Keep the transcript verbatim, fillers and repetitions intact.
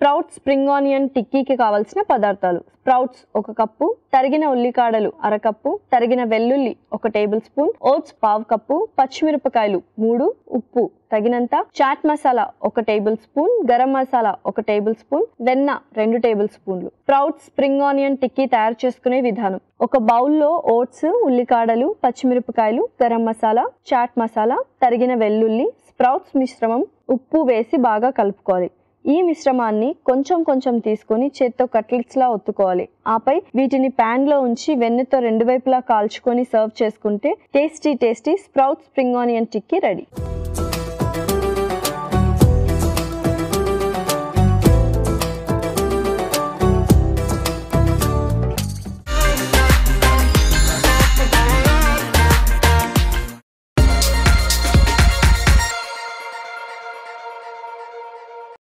Sprouts spring onion టిక్కీకి కావాల్సిన పదార్థాలు: sprouts ఒక కప్పు, తరిగిన ఉల్లికాడలు అరకప్పు, తరిగిన వెల్లుల్లి ఒక టేబుల్ స్పూన్, ఓట్స్ పావు కప్పు, పచ్చిమిరపకాయలు మూడు, ఉప్పు తగినంత, చాట్ మసాలా ఒక టేబుల్ స్పూన్, గరం మసాలా ఒక టేబుల్ స్పూన్, వెన్న రెండు టేబుల్ స్పూన్లు. స్ప్రౌట్స్ స్ప్రింగ్ ఆనియన్ టిక్కీ తయారు చేసుకునే విధానం: ఒక బౌల్లో ఓట్స్, ఉల్లికాడలు, పచ్చిమిరపకాయలు, గరం మసాలా, చాట్ మసాలా, తరిగిన వెల్లుల్లి, స్ప్రౌట్స్ మిశ్రమం, ఉప్పు వేసి బాగా కలుపుకోవాలి. ఈ మిశ్రమాన్ని కొంచెం కొంచెం తీసుకొని చేత్తో కట్లెట్స్ లా ఒత్తుకోవాలి. ఆపై వీటిని ప్యాన్ లో ఉంచి వెన్నెతో రెండు వైపులా కాల్చుకొని సర్వ్ చేసుకుంటే tasty tasty sprouts spring onion tikki ready.